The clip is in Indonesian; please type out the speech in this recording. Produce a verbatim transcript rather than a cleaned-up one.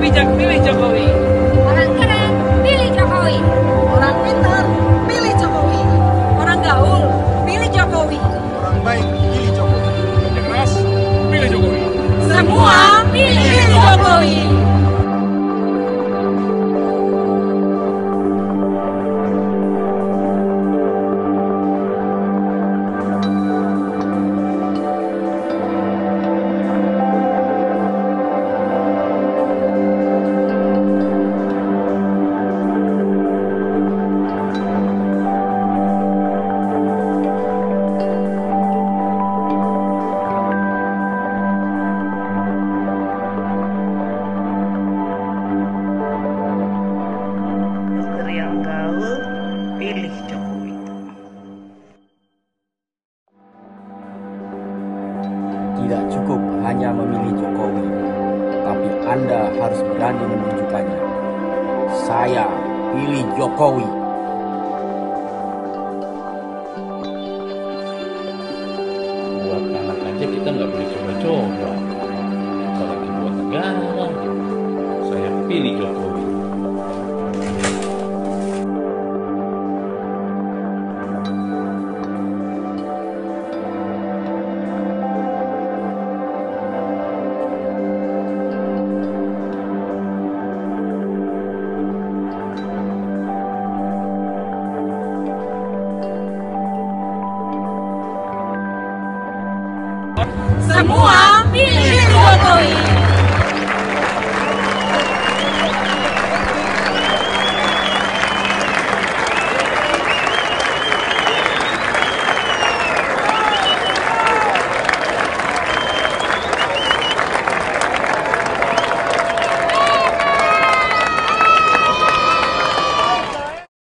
bijak pilih Jokowi. Orang keren pilih Jokowi. Orang pintar pilih Jokowi. Orang gaul pilih Jokowi. Orang baik pilih Jokowi. Kerja keras pilih Jokowi. Semua pilih Jokowi. Yang gaul pilih Jokowi. Tidak cukup hanya memilih Jokowi, tapi Anda harus berani menunjukkannya. Saya pilih Jokowi. Buat anak aja kita nggak boleh coba-coba, apalagi buat negara. Saya pilih Jokowi. Semua pilih Jokowi.